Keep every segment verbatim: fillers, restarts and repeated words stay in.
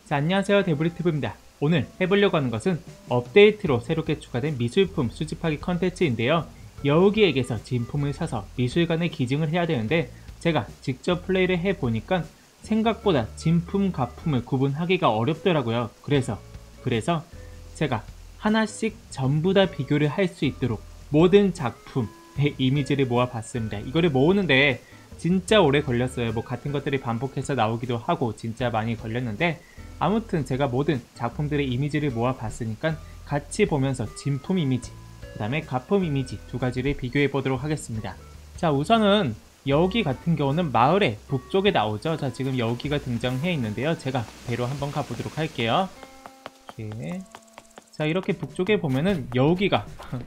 자, 안녕하세요, 데브리티브입니다. 오늘 해보려고 하는 것은 업데이트로 새롭게 추가된 미술품 수집하기 컨텐츠인데요. 여우기에게서 진품을 사서 미술관에 기증을 해야 되는데 제가 직접 플레이를 해보니까 생각보다 진품, 가품을 구분하기가 어렵더라고요. 그래서 그래서 제가 하나씩 전부 다 비교를 할 수 있도록 모든 작품의 이미지를 모아봤습니다. 이거를 모으는데 진짜 오래 걸렸어요. 뭐 같은 것들이 반복해서 나오기도 하고 진짜 많이 걸렸는데, 아무튼 제가 모든 작품들의 이미지를 모아봤으니까 같이 보면서 진품 이미지, 그 다음에 가품 이미지 두 가지를 비교해 보도록 하겠습니다. 자, 우선은 여우기 같은 경우는 마을의 북쪽에 나오죠. 자, 지금 여우기가 등장해 있는데요. 제가 배로 한번 가보도록 할게요. 이렇게. 자, 이렇게 북쪽에 보면은 여우기가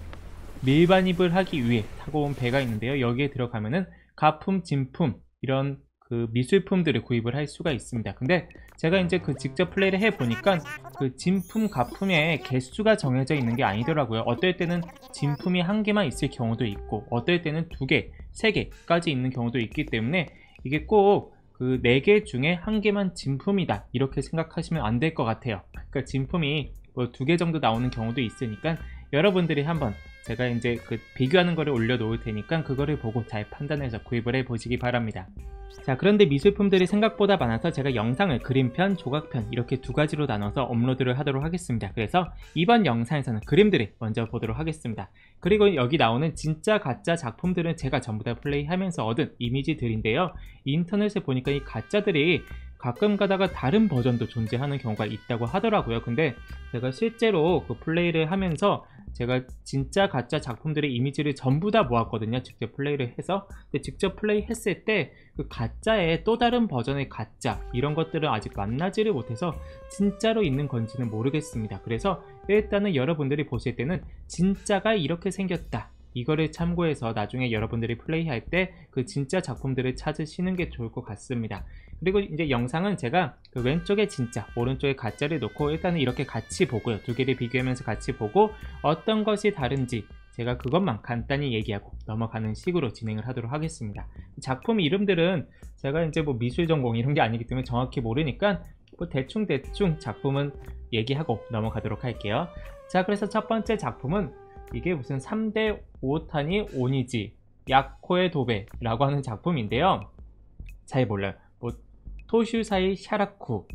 밀반입을 하기 위해 타고 온 배가 있는데요. 여기에 들어가면은 가품, 진품 이런 그 미술품들을 구입을 할 수가 있습니다. 근데 제가 이제 그 직접 플레이를 해보니까 그 진품, 가품의 개수가 정해져 있는 게 아니더라고요. 어떨 때는 진품이 한 개만 있을 경우도 있고, 어떨 때는 두 개, 세 개까지 있는 경우도 있기 때문에 이게 꼭 그 네 개 중에 한 개만 진품이다 이렇게 생각하시면 안 될 것 같아요. 그러니까 진품이 뭐 두 개 정도 나오는 경우도 있으니까 여러분들이 한번 제가 이제 그 비교하는 거를 올려놓을 테니까 그거를 보고 잘 판단해서 구입을 해 보시기 바랍니다. 자, 그런데 미술품들이 생각보다 많아서 제가 영상을 그림편, 조각편 이렇게 두 가지로 나눠서 업로드를 하도록 하겠습니다. 그래서 이번 영상에서는 그림들을 먼저 보도록 하겠습니다. 그리고 여기 나오는 진짜 가짜 작품들은 제가 전부 다 플레이하면서 얻은 이미지들인데요. 인터넷에 보니까 이 가짜들이 가끔 가다가 다른 버전도 존재하는 경우가 있다고 하더라고요. 근데 제가 실제로 그 플레이를 하면서 제가 진짜 가짜 작품들의 이미지를 전부 다 모았거든요. 직접 플레이를 해서. 근데 직접 플레이 했을 때 그 가짜의 또 다른 버전의 가짜 이런 것들은 아직 만나지를 못해서 진짜로 있는 건지는 모르겠습니다. 그래서 일단은 여러분들이 보실 때는 진짜가 이렇게 생겼다, 이거를 참고해서 나중에 여러분들이 플레이할 때 그 진짜 작품들을 찾으시는 게 좋을 것 같습니다. 그리고 이제 영상은 제가 그 왼쪽에 진짜, 오른쪽에 가짜를 놓고 일단은 이렇게 같이 보고요. 두 개를 비교하면서 같이 보고 어떤 것이 다른지 제가 그것만 간단히 얘기하고 넘어가는 식으로 진행을 하도록 하겠습니다. 작품 이름들은 제가 이제 뭐 미술 전공 이런 게 아니기 때문에 정확히 모르니까 뭐 대충대충 작품은 얘기하고 넘어가도록 할게요. 자, 그래서 첫 번째 작품은 이게 무슨 삼 대 오타니 오니지 야코의 도배라고 하는 작품인데요. 잘 몰라요. 뭐 토슈사이 샤라쿠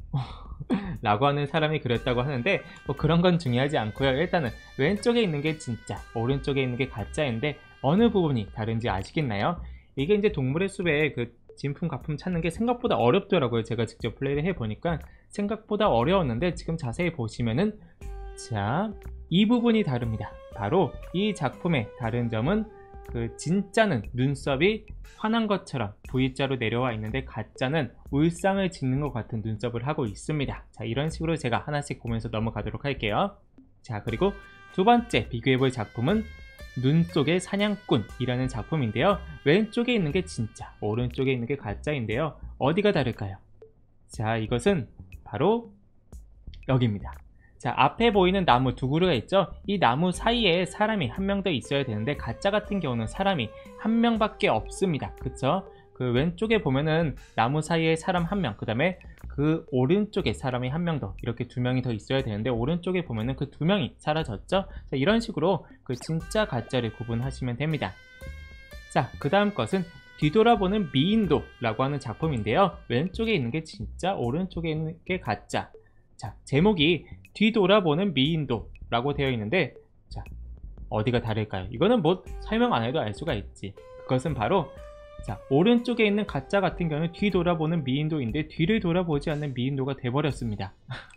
라고 하는 사람이 그렸다고 하는데 뭐 그런 건 중요하지 않고요. 일단은 왼쪽에 있는 게 진짜, 오른쪽에 있는 게 가짜인데 어느 부분이 다른지 아시겠나요? 이게 이제 동물의 숲에 그 진품, 가품 찾는 게 생각보다 어렵더라고요. 제가 직접 플레이를 해보니까 생각보다 어려웠는데 지금 자세히 보시면은 자, 이 부분이 다릅니다. 바로 이 작품의 다른 점은 그 진짜는 눈썹이 환한 것처럼 V자로 내려와 있는데 가짜는 울상을 짓는 것 같은 눈썹을 하고 있습니다. 자, 이런 식으로 제가 하나씩 보면서 넘어가도록 할게요. 자, 그리고 두 번째 비교해볼 작품은 눈 속의 사냥꾼이라는 작품인데요. 왼쪽에 있는 게 진짜, 오른쪽에 있는 게 가짜인데요. 어디가 다를까요? 자, 이것은 바로 여기입니다. 자, 앞에 보이는 나무 두 그루가 있죠? 이 나무 사이에 사람이 한 명 더 있어야 되는데 가짜 같은 경우는 사람이 한 명밖에 없습니다. 그쵸? 그 왼쪽에 보면은 나무 사이에 사람 한 명, 그 다음에 그 오른쪽에 사람이 한 명 더, 이렇게 두 명이 더 있어야 되는데 오른쪽에 보면은 그 두 명이 사라졌죠? 자, 이런 식으로 그 진짜 가짜를 구분하시면 됩니다. 자, 그 다음 것은 뒤돌아보는 미인도라고 하는 작품인데요. 왼쪽에 있는 게 진짜, 오른쪽에 있는 게 가짜. 자, 제목이 뒤돌아보는 미인도 라고 되어 있는데, 자, 어디가 다를까요? 이거는 뭐 설명 안 해도 알 수가 있지. 그것은 바로 자, 오른쪽에 있는 가짜 같은 경우는 뒤돌아보는 미인도인데 뒤를 돌아보지 않는 미인도가 돼버렸습니다.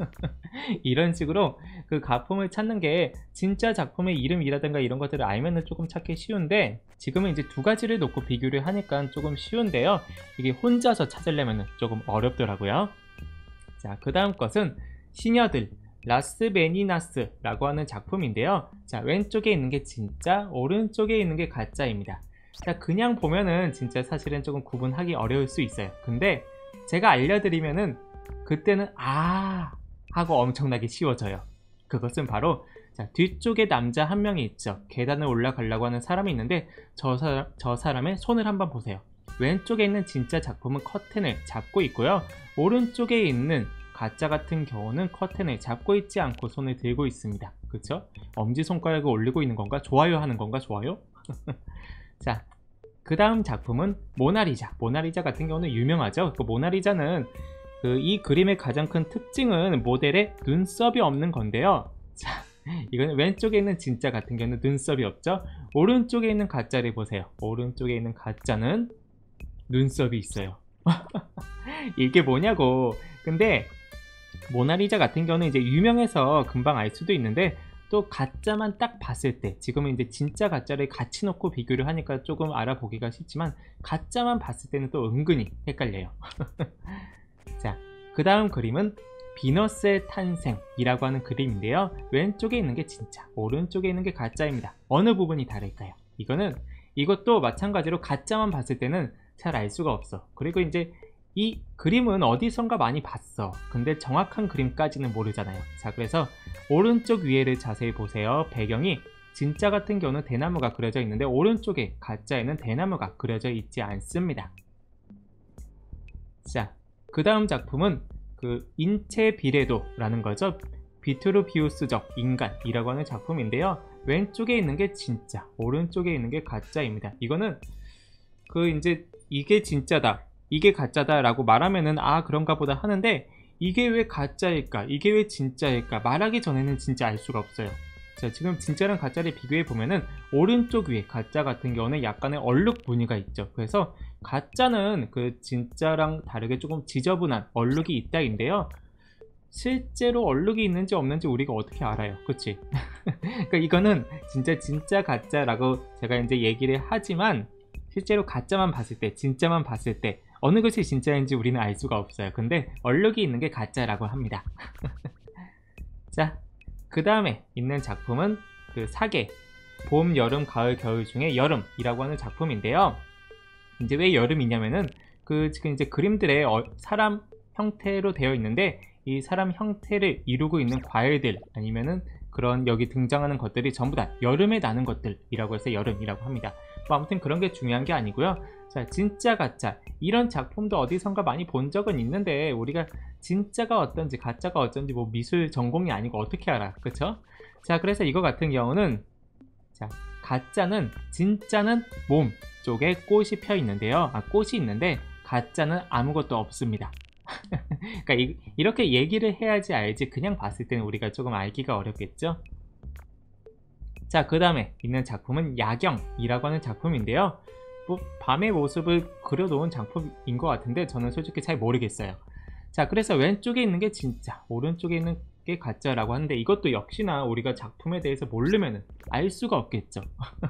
이런 식으로 그 가품을 찾는 게 진짜 작품의 이름이라든가 이런 것들을 알면은 조금 찾기 쉬운데, 지금은 이제 두 가지를 놓고 비교를 하니까 조금 쉬운데요. 이게 혼자서 찾으려면 조금 어렵더라고요. 자, 그 다음 것은 시녀들 라스베니나스 라고 하는 작품인데요. 자, 왼쪽에 있는 게 진짜, 오른쪽에 있는 게 가짜입니다. 자, 그냥 보면은 진짜 사실은 조금 구분하기 어려울 수 있어요. 근데 제가 알려드리면은 그때는 아 하고 엄청나게 쉬워져요. 그것은 바로 자, 뒤쪽에 남자 한 명이 있죠. 계단을 올라가려고 하는 사람이 있는데 저, 사, 저 사람의 손을 한번 보세요. 왼쪽에 있는 진짜 작품은 커튼을 잡고 있고요. 오른쪽에 있는 가짜 같은 경우는 커튼을 잡고 있지 않고 손을 들고 있습니다. 그쵸? 엄지손가락을 올리고 있는 건가? 좋아요 하는 건가? 좋아요? 자, 그 다음 작품은 모나리자. 모나리자 같은 경우는 유명하죠. 그 모나리자는 그 이 그림의 가장 큰 특징은 모델의 눈썹이 없는 건데요. 자, 이거는 왼쪽에 있는 진짜 같은 경우는 눈썹이 없죠. 오른쪽에 있는 가짜를 보세요. 오른쪽에 있는 가짜는 눈썹이 있어요. 이게 뭐냐고. 근데 모나리자 같은 경우는 이제 유명해서 금방 알 수도 있는데, 또 가짜만 딱 봤을 때, 지금은 이제 진짜 가짜를 같이 놓고 비교를 하니까 조금 알아보기가 쉽지만 가짜만 봤을 때는 또 은근히 헷갈려요. 자, 그 다음 그림은 비너스의 탄생이라고 하는 그림인데요. 왼쪽에 있는 게 진짜, 오른쪽에 있는 게 가짜입니다. 어느 부분이 다를까요? 이거는 이것도 마찬가지로 가짜만 봤을 때는 잘 알 수가 없어. 그리고 이제 이 그림은 어디선가 많이 봤어. 근데 정확한 그림까지는 모르잖아요. 자, 그래서 오른쪽 위에를 자세히 보세요. 배경이 진짜 같은 경우는 대나무가 그려져 있는데 오른쪽에 가짜에는 대나무가 그려져 있지 않습니다. 자, 그 다음 작품은 그 인체 비례도라는 거죠. 비트루비우스적 인간이라고 하는 작품인데요. 왼쪽에 있는 게 진짜, 오른쪽에 있는 게 가짜입니다. 이거는 그 이제 이게 진짜다, 이게 가짜다 라고 말하면은 아 그런가 보다 하는데, 이게 왜 가짜일까, 이게 왜 진짜일까 말하기 전에는 진짜 알 수가 없어요. 자, 지금 진짜랑 가짜를 비교해 보면은 오른쪽 위에 가짜 같은 경우는 약간의 얼룩 무늬가 있죠. 그래서 가짜는 그 진짜랑 다르게 조금 지저분한 얼룩이 있다인데요. 실제로 얼룩이 있는지 없는지 우리가 어떻게 알아요? 그치? 그러니까 이거는 진짜 진짜 가짜라고 제가 이제 얘기를 하지만, 실제로 가짜만 봤을 때, 진짜만 봤을 때 어느 것이 진짜인지 우리는 알 수가 없어요. 근데 얼룩이 있는 게 가짜라고 합니다. 자, 그 다음에 있는 작품은 그 사계, 봄, 여름, 가을, 겨울 중에 여름이라고 하는 작품인데요. 이제 왜 여름이냐면은 그 지금 이제 그림들의 어, 사람 형태로 되어 있는데, 이 사람 형태를 이루고 있는 과일들 아니면은 그런 여기 등장하는 것들이 전부 다 여름에 나는 것들이라고 해서 여름이라고 합니다. 뭐 아무튼 그런 게 중요한 게 아니고요. 자, 진짜 가짜 이런 작품도 어디선가 많이 본 적은 있는데, 우리가 진짜가 어떤지 가짜가 어쩐지 뭐 미술 전공이 아니고 어떻게 알아, 그쵸? 자, 그래서 이거 같은 경우는, 자, 가짜는, 진짜는 몸 쪽에 꽃이 펴 있는데요. 아, 꽃이 있는데 가짜는 아무것도 없습니다. 그러니까 이, 이렇게 얘기를 해야지 알지, 그냥 봤을 때는 우리가 조금 알기가 어렵겠죠. 자, 그 다음에 있는 작품은 야경이라고 하는 작품인데요. 뭐 밤의 모습을 그려놓은 작품인 것 같은데 저는 솔직히 잘 모르겠어요. 자, 그래서 왼쪽에 있는 게 진짜, 오른쪽에 있는 게 가짜라고 하는데, 이것도 역시나 우리가 작품에 대해서 모르면 알 수가 없겠죠.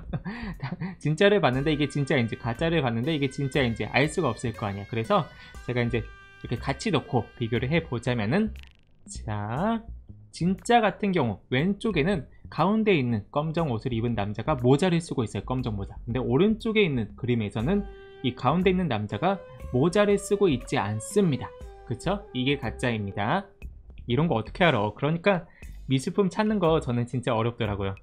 진짜를 봤는데 이게 진짜인지, 가짜를 봤는데 이게 진짜인지 알 수가 없을 거 아니야. 그래서 제가 이제 이렇게 같이 놓고 비교를 해보자면은, 자, 진짜 같은 경우 왼쪽에는 가운데 있는 검정 옷을 입은 남자가 모자를 쓰고 있어요. 검정 모자. 근데 오른쪽에 있는 그림에서는 이 가운데 있는 남자가 모자를 쓰고 있지 않습니다. 그쵸? 이게 가짜입니다. 이런 거 어떻게 알아? 그러니까 미술품 찾는 거 저는 진짜 어렵더라고요.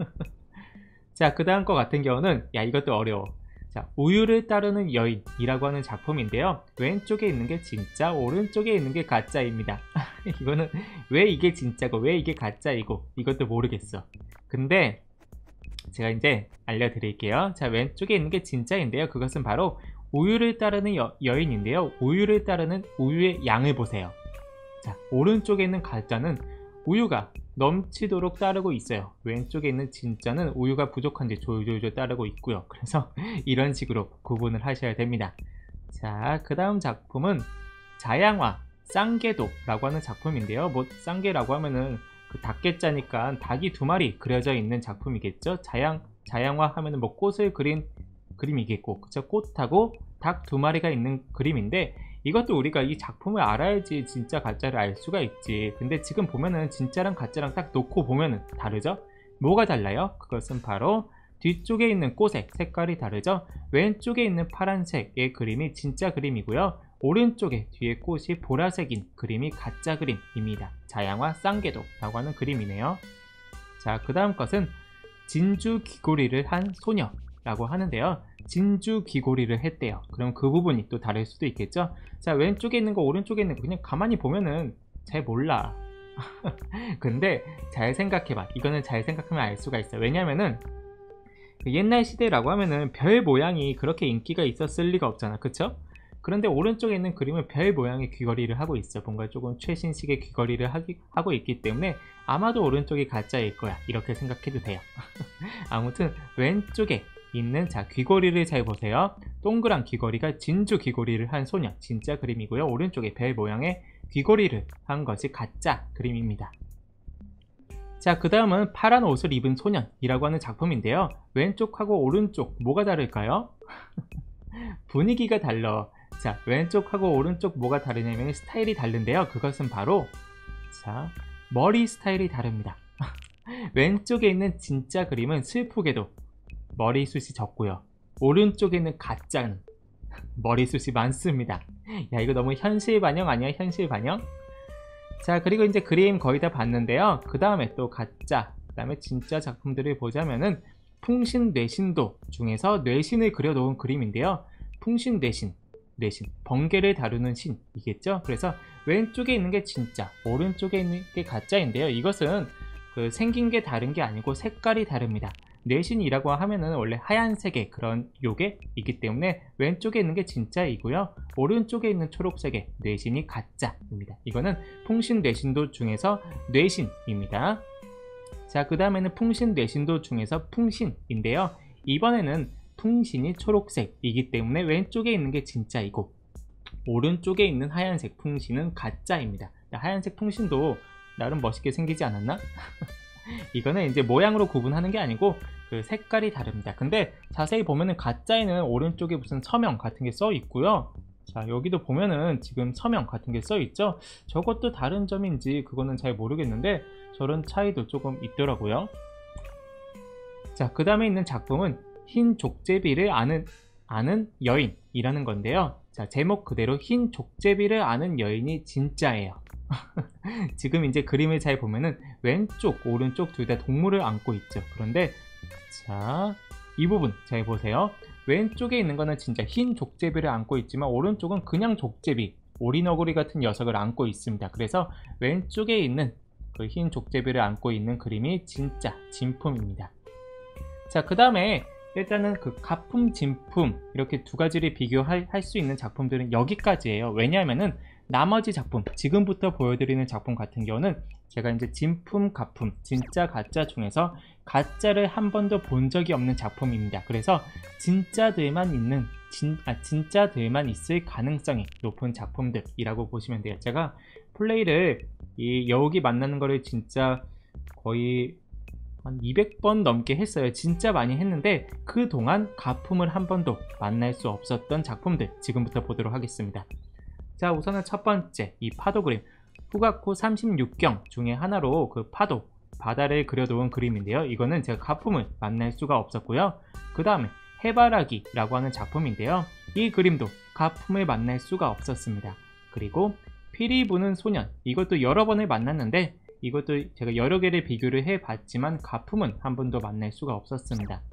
자, 그 다음 거 같은 경우는, 야, 이것도 어려워. 자, 우유를 따르는 여인이라고 하는 작품인데요. 왼쪽에 있는 게 진짜, 오른쪽에 있는 게 가짜입니다. 이거는 왜 이게 진짜고 왜 이게 가짜이고 이것도 모르겠어. 근데 제가 이제 알려드릴게요. 자, 왼쪽에 있는 게 진짜인데요. 그것은 바로 우유를 따르는 여, 여인인데요. 우유를 따르는 우유의 양을 보세요. 자, 오른쪽에 있는 가짜는 우유가 넘치도록 따르고 있어요. 왼쪽에 있는 진짜는 우유가 부족한지 졸졸졸 따르고 있고요. 그래서 이런 식으로 구분을 하셔야 됩니다. 자, 그 다음 작품은 자양화 쌍개도라고 하는 작품인데요. 뭐 쌍개라고 하면은 그 닭개자니까 닭이 두 마리 그려져 있는 작품이겠죠. 자양, 자양화 하면은 뭐 꽃을 그린 그림이겠고, 그쵸? 꽃하고 닭 두 마리가 있는 그림인데, 이것도 우리가 이 작품을 알아야지 진짜 가짜를 알 수가 있지. 근데 지금 보면은 진짜랑 가짜랑 딱 놓고 보면은 다르죠? 뭐가 달라요? 그것은 바로 뒤쪽에 있는 꽃의 색깔이 다르죠? 왼쪽에 있는 파란색의 그림이 진짜 그림이고요. 오른쪽에 뒤에 꽃이 보라색인 그림이 가짜 그림입니다. 자양화 쌍개도라고 하는 그림이네요. 자, 그 다음 것은 진주 귀고리를 한 소녀라고 하는데요. 진주 귀고리를 했대요. 그럼 그 부분이 또 다를 수도 있겠죠. 자, 왼쪽에 있는 거 오른쪽에 있는 거 그냥 가만히 보면은 잘 몰라. 근데 잘 생각해봐. 이거는 잘 생각하면 알 수가 있어. 왜냐면은 옛날 시대라고 하면은 별 모양이 그렇게 인기가 있었을 리가 없잖아, 그쵸? 그런데 오른쪽에 있는 그림은 별 모양의 귀걸이를 하고 있어. 뭔가 조금 최신식의 귀걸이를 하기, 하고 있기 때문에 아마도 오른쪽이 가짜일 거야, 이렇게 생각해도 돼요. 아무튼 왼쪽에 있는, 자, 귀걸이를 잘 보세요. 동그란 귀걸이가 진주 귀걸이를 한 소녀, 진짜 그림이고요. 오른쪽에 별 모양의 귀걸이를 한 것이 가짜 그림입니다. 자, 그 다음은 파란 옷을 입은 소년이라고 하는 작품인데요. 왼쪽하고 오른쪽 뭐가 다를까요? 분위기가 달라. 자, 왼쪽하고 오른쪽 뭐가 다르냐면 스타일이 다른데요. 그것은 바로, 자, 머리 스타일이 다릅니다. 왼쪽에 있는 진짜 그림은 슬프게도 머리숱이 적고요. 오른쪽에 있는 가짜는 머리숱이 많습니다. 야, 이거 너무 현실 반영 아니야? 현실 반영? 자, 그리고 이제 그림 거의 다 봤는데요. 그 다음에 또 가짜, 그 다음에 진짜 작품들을 보자면은 풍신뇌신도 중에서 뇌신을 그려놓은 그림인데요. 풍신뇌신, 뇌신, 번개를 다루는 신이겠죠. 그래서 왼쪽에 있는 게 진짜, 오른쪽에 있는 게 가짜인데요. 이것은 그 생긴 게 다른 게 아니고 색깔이 다릅니다. 뇌신이라고 하면은 원래 하얀색의 그런 요게 있기 때문에 왼쪽에 있는 게 진짜이고요. 오른쪽에 있는 초록색의 뇌신이 가짜입니다. 이거는 풍신뇌신도 중에서 뇌신입니다. 자, 그 다음에는 풍신뇌신도 중에서 풍신인데요. 이번에는 풍신이 초록색이기 때문에 왼쪽에 있는 게 진짜이고 오른쪽에 있는 하얀색 풍신은 가짜입니다. 하얀색 풍신도 나름 멋있게 생기지 않았나? 이거는 이제 모양으로 구분하는 게 아니고 그 색깔이 다릅니다. 근데 자세히 보면은 가짜에는 오른쪽에 무슨 서명 같은 게 써 있고요. 자, 여기도 보면은 지금 서명 같은 게 써 있죠. 저것도 다른 점인지 그거는 잘 모르겠는데 저런 차이도 조금 있더라고요. 자, 그 다음에 있는 작품은 흰 족제비를 아는 아는 여인이라는 건데요. 자, 제목 그대로 흰 족제비를 아는 여인이 진짜예요. 지금 이제 그림을 잘 보면은 왼쪽, 오른쪽 둘 다 동물을 안고 있죠. 그런데 자, 이 부분 잘 보세요. 왼쪽에 있는 거는 진짜 흰 족제비를 안고 있지만 오른쪽은 그냥 족제비, 오리너구리 같은 녀석을 안고 있습니다. 그래서 왼쪽에 있는 그 흰 족제비를 안고 있는 그림이 진짜 진품입니다. 자, 그 다음에 일단은 그 가품, 진품 이렇게 두 가지를 비교할 수 있는 작품들은 여기까지예요. 왜냐하면은 나머지 작품, 지금부터 보여드리는 작품 같은 경우는 제가 이제 진품, 가품, 진짜, 가짜 중에서 가짜를 한 번도 본 적이 없는 작품입니다. 그래서 진짜들만 있는, 진, 아, 진짜들만 있을 가능성이 높은 작품들이라고 보시면 돼요. 제가 플레이를 이 여우기 만나는 거를 진짜 거의 한 이백 번 넘게 했어요. 진짜 많이 했는데 그동안 가품을 한 번도 만날 수 없었던 작품들 지금부터 보도록 하겠습니다. 자, 우선은 첫 번째 이 파도 그림, 후가쿠 삼십육 경 중에 하나로 그 파도, 바다를 그려놓은 그림인데요. 이거는 제가 가품을 만날 수가 없었고요. 그 다음에 해바라기라고 하는 작품인데요. 이 그림도 가품을 만날 수가 없었습니다. 그리고 피리 부는 소년, 이것도 여러 번을 만났는데 이것도 제가 여러 개를 비교를 해봤지만 가품은 한 번도 만날 수가 없었습니다.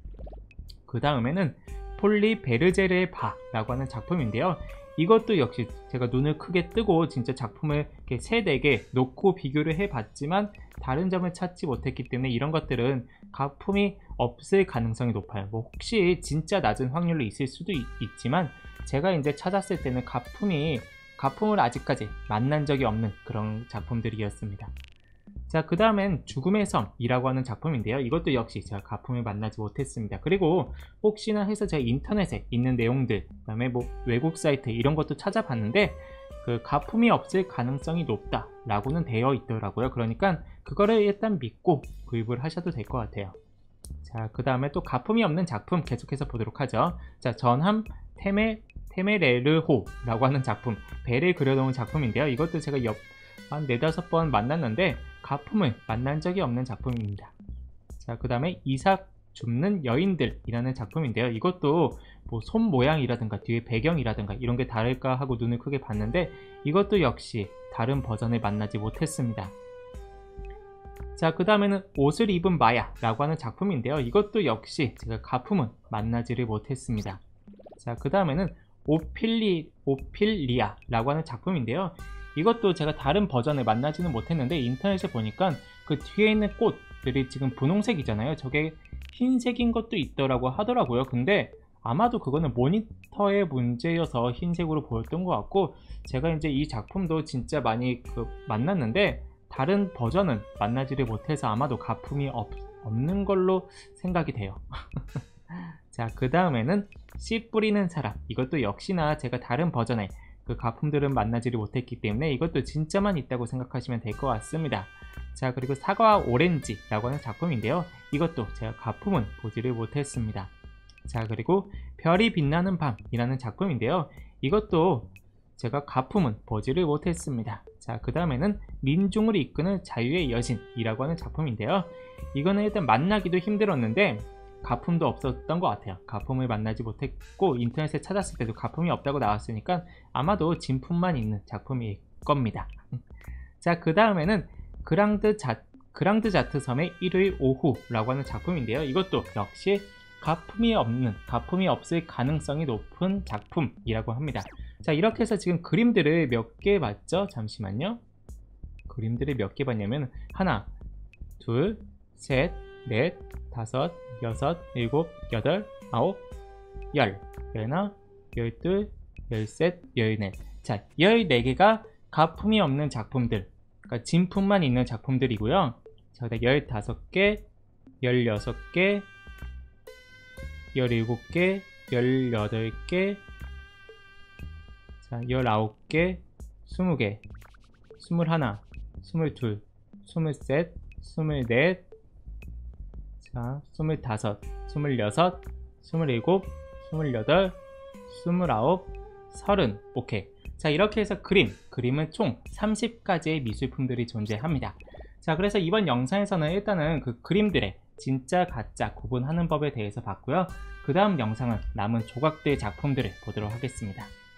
그 다음에는 폴리 베르제르의 바라고 하는 작품인데요. 이것도 역시 제가 눈을 크게 뜨고 진짜 작품을 이렇게 세, 네 개 놓고 비교를 해봤지만 다른 점을 찾지 못했기 때문에 이런 것들은 가품이 없을 가능성이 높아요. 뭐 혹시 진짜 낮은 확률로 있을 수도 있, 있지만 제가 이제 찾았을 때는 가품이 가품을 아직까지 만난 적이 없는 그런 작품들이었습니다. 자, 그 다음엔 죽음의 섬이라고 하는 작품인데요. 이것도 역시 제가 가품을 만나지 못했습니다. 그리고 혹시나 해서 제가 인터넷에 있는 내용들, 그 다음에 뭐 외국 사이트 이런 것도 찾아봤는데 그 가품이 없을 가능성이 높다 라고는 되어 있더라고요. 그러니까 그거를 일단 믿고 구입을 하셔도 될 것 같아요. 자, 그 다음에 또 가품이 없는 작품 계속해서 보도록 하죠. 자, 전함 테메, 테메레르호라고 하는 작품, 배를 그려놓은 작품인데요. 이것도 제가 옆 한 네다섯 번 만났는데 가품을 만난 적이 없는 작품입니다. 자, 그 다음에 이삭 줍는 여인들이라는 작품인데요. 이것도 뭐 손 모양이라든가 뒤에 배경이라든가 이런 게 다를까 하고 눈을 크게 봤는데 이것도 역시 다른 버전을 만나지 못했습니다. 자, 그 다음에는 옷을 입은 마야 라고 하는 작품인데요. 이것도 역시 제가 가품은 만나지를 못했습니다. 자, 그 다음에는 오필리, 오필리아 라고 하는 작품인데요. 이것도 제가 다른 버전을 만나지는 못했는데 인터넷에 보니까 그 뒤에 있는 꽃들이 지금 분홍색이잖아요. 저게 흰색인 것도 있더라고 하더라고요. 근데 아마도 그거는 모니터의 문제여서 흰색으로 보였던 것 같고, 제가 이제 이 작품도 진짜 많이 그 만났는데 다른 버전은 만나지를 못해서 아마도 가품이 없, 없는 걸로 생각이 돼요. 자, 그 다음에는 씨 뿌리는 사람. 이것도 역시나 제가 다른 버전의 그 가품들은 만나지를 못했기 때문에 이것도 진짜만 있다고 생각하시면 될 것 같습니다. 자, 그리고 사과와 오렌지라고 하는 작품인데요. 이것도 제가 가품은 보지를 못했습니다. 자, 그리고 별이 빛나는 밤이라는 작품인데요. 이것도 제가 가품은 보지를 못했습니다. 자, 그 다음에는 민중을 이끄는 자유의 여신이라고 하는 작품인데요. 이거는 일단 만나기도 힘들었는데 가품도 없었던 것 같아요. 가품을 만나지 못했고 인터넷에 찾았을 때도 가품이 없다고 나왔으니까 아마도 진품만 있는 작품일 겁니다. 자, 그 다음에는 그랑드 자, 그랑드 자트 섬의 일요일 오후라고 하는 작품인데요. 이것도 역시 가품이 없는, 가품이 없을 가능성이 높은 작품이라고 합니다. 자, 이렇게 해서 지금 그림들을 몇 개 봤죠? 잠시만요. 그림들을 몇 개 봤냐면 하나, 둘, 셋, 넷, 다섯, 여섯, 일곱, 여덟, 아홉, 열, 열하나, 열둘, 열셋, 열넷. 자, 열네 개가 가품이 없는 작품들, 그러니까 진품만 있는 작품들이고요. 자, 열다섯 개, 열여섯 개, 열일곱 개, 열여덟 개, 자, 열아홉 개, 스무 개, 스물하나, 스물둘, 스물셋, 스물넷, 자, 스물다섯, 스물여섯, 스물일곱, 스물여덟, 스물아홉, 서른. 오케이. 자, 이렇게 해서 그림, 그림은 총 삼십 가지의 미술품들이 존재합니다. 자, 그래서 이번 영상에서는 일단은 그 그림들의 진짜 가짜 구분하는 법에 대해서 봤고요. 그 다음 영상은 남은 조각들 작품들을 보도록 하겠습니다.